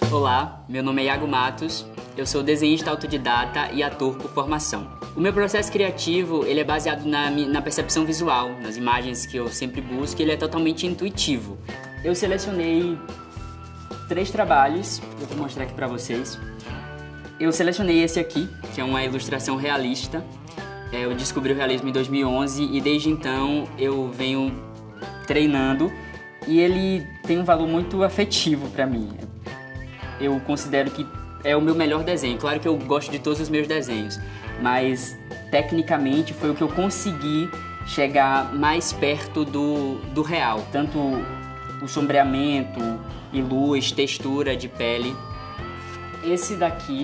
Olá, meu nome é Iago Matos, eu sou desenhista autodidata e ator por formação. O meu processo criativo ele é baseado na percepção visual, nas imagens que eu sempre busco, e ele é totalmente intuitivo. Eu selecionei 3 trabalhos, eu vou mostrar aqui para vocês. Eu selecionei esse aqui, que é uma ilustração realista. Eu descobri o realismo em 2011 e desde então eu venho treinando e ele tem um valor muito afetivo para mim. Eu considero que é o meu melhor desenho. Claro que eu gosto de todos os meus desenhos, mas tecnicamente foi o que eu consegui chegar mais perto do real. Tanto o sombreamento e luz, textura de pele. Esse daqui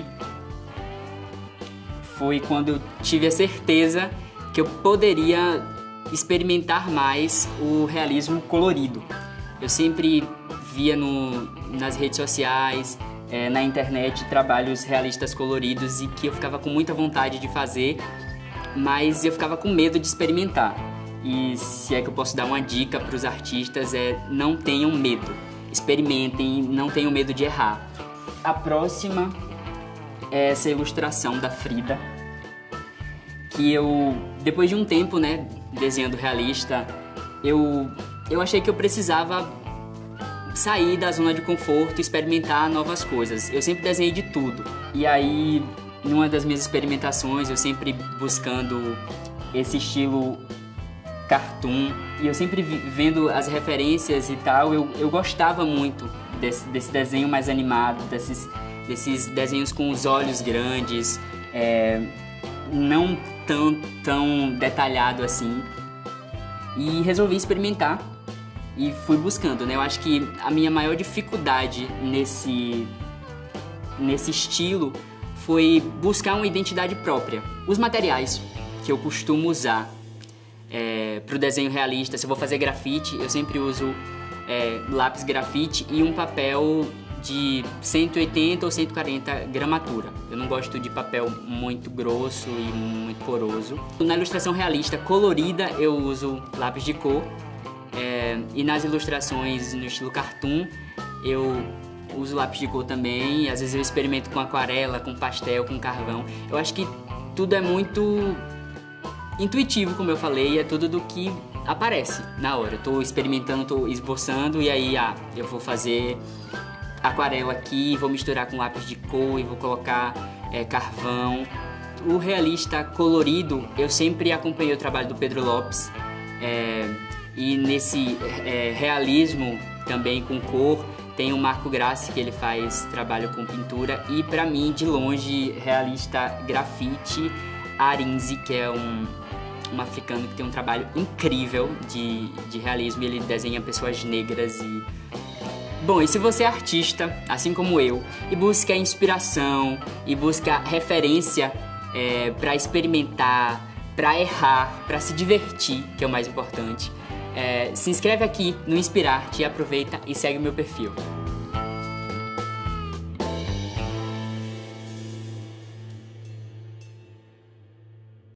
foi quando eu tive a certeza que eu poderia experimentar mais o realismo colorido. Eu sempre via nas redes sociais, na internet, trabalhos realistas coloridos e que eu ficava com muita vontade de fazer, mas eu ficava com medo de experimentar. E se é que eu posso dar uma dica para os artistas, não tenham medo. Experimentem, não tenham medo de errar. A próxima é essa ilustração da Frida, que eu, depois de um tempo, desenhando realista, eu achei que eu precisava sair da zona de conforto e experimentar novas coisas. Eu sempre desenhei de tudo. E aí, numa das minhas experimentações, eu sempre buscando esse estilo cartoon, e eu sempre vendo as referências e tal, eu gostava muito desse desenho mais animado, desses desenhos com os olhos grandes, não tão detalhado assim. E resolvi experimentar e fui buscando, Eu acho que a minha maior dificuldade nesse estilo foi buscar uma identidade própria. Os materiais que eu costumo usar para o desenho realista, se eu vou fazer grafite, eu sempre uso lápis grafite e um papel de 180 ou 140 gramatura. Eu não gosto de papel muito grosso e muito poroso. Na ilustração realista colorida eu uso lápis de cor, e nas ilustrações no estilo cartoon eu uso lápis de cor também. Às vezes eu experimento com aquarela, com pastel, com carvão. Eu acho que tudo é muito intuitivo, como eu falei, é tudo do que aparece na hora. Eu tô experimentando, tô esboçando e aí eu vou fazer aquarela aqui, vou misturar com lápis de cor e vou colocar carvão. O realista colorido, eu sempre acompanhei o trabalho do Pedro Lopes, e nesse realismo também com cor tem o Marco Grassi, que ele faz trabalho com pintura, e pra mim, de longe, realista grafite, Arinze, que é um africano que tem um trabalho incrível de realismo, e ele desenha pessoas negras e... Bom, e se você é artista, assim como eu, e busca inspiração, e busca referência para experimentar, para errar, para se divertir, que é o mais importante, se inscreve aqui no Inspirarte e aproveita e segue o meu perfil.